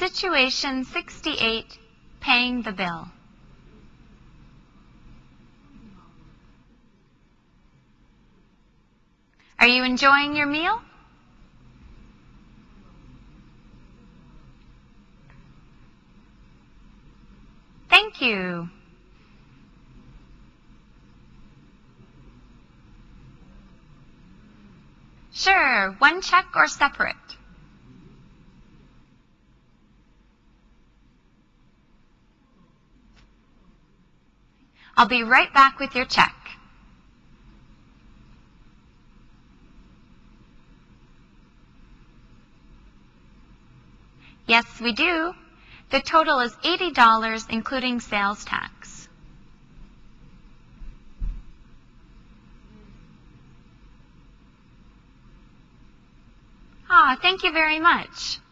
Situation 68, paying the bill. Are you enjoying your meal? Thank you. Sure, one check or separate? I'll be right back with your check. Yes, we do. The total is $80, including sales tax. Thank you very much.